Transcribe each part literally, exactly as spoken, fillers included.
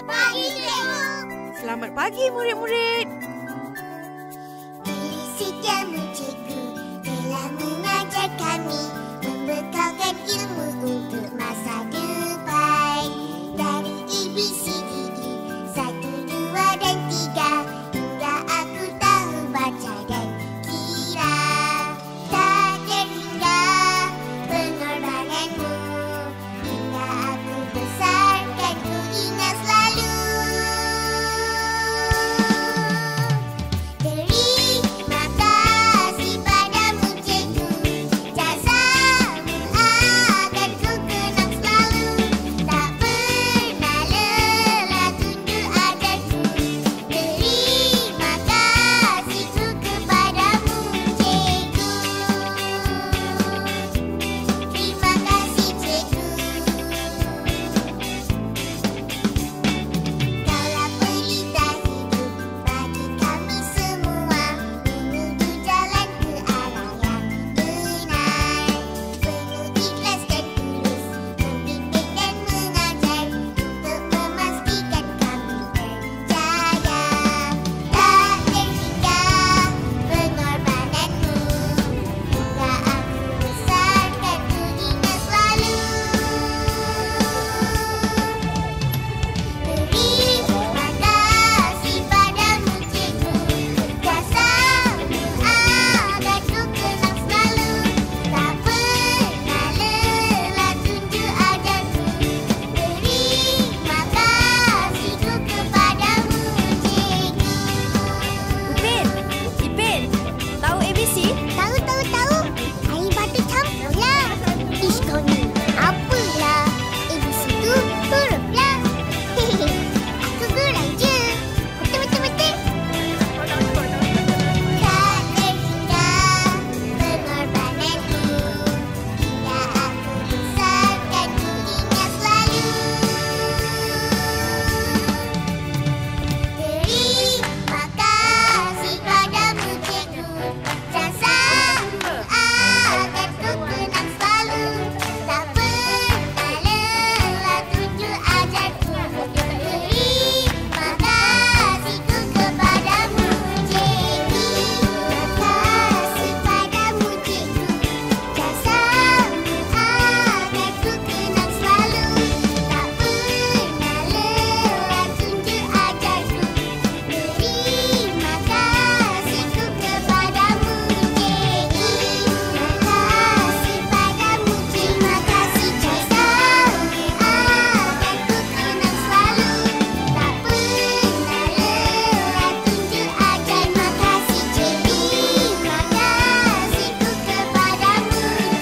Selamat pagi, Cikgu. Selamat pagi, murid-murid. Si jamu cikgu telah mengajar kami, membekalkan ilmu untuk masa depan. Dari A B C D E, satu, dua dan tiga, hingga aku tahu baca dan kira. Tak terhingga pengorbananmu, hingga aku besar kan ku ingat selalu. Terima kasih padamu cikgu, jazamu akan ku kenang selalu. Tak pernah lelah tunjuk ajarku. Terima kasihku kepadamu cikgu. Terima kasih cikgu. Kaulah pelita hidup bagi kami semua, menuju jalan ke arah yang benar. Penuh ikhlas dan tulus, membimbing dan mengajar, untuk memastikan kami berjaya. Tak terhingga pengorbananmu, hingga aku besar kan ku ingat selalu. Terima kasih padamu cikgu, jazamu akan ku kenang selalu. Tak pernah lelah tunjuk ajarku. Terima kasihku kepadamu cikgu. Upin, Ipin, tahu A B C? Tahu, tahu, tahu. Air batu campurlah. Ish, kau ni apalah? A B C tu huruf lah. Aku gurau je. Betul, betul, betul. Tak terhingga pengorbananmu, hingga aku besar kan ku ingat selalu. Terima kasih padamu cikgu, jazamu akan ku kenang selalu. Tak pernah lelah tunjuk ajarku. Terima kasihku kepadamu cikgu. Terima kasih padamu cikgu, jazamu akan ku kenang selalu. Tak pernah lelah tunjuk ajarku. Terima kasihku kepadamu cikgu. Terima kasih padamu cikgu. Terima kasih jazamu akan ku kenang selalu. Tak pernah lelah tunjuk ajar. Terima kasih cikgu. Terima kasihku kepadamu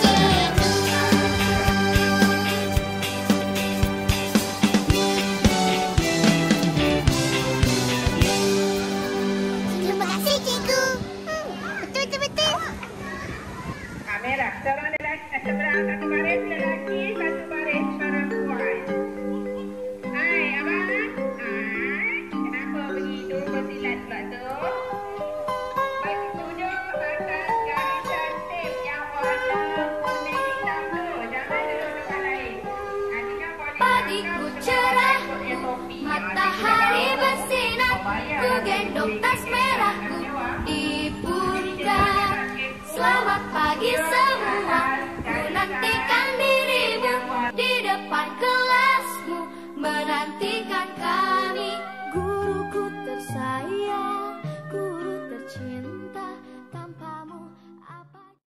cikgu. Terima kasih cikgu. Hmm, betul, betul, betul. Kamera, seorang lelaki, seberang satu baris lelaki, satu baris perempuan. Hai, abang. Hai, kenapa begitu bersilat pula tu? Bertunjuk atas garisan tip yang warna kuning hitam tu. Jangan duduk tempat lain. Nanti kan boleh Pagiku cerah, matahari bersinar, ku gendong tas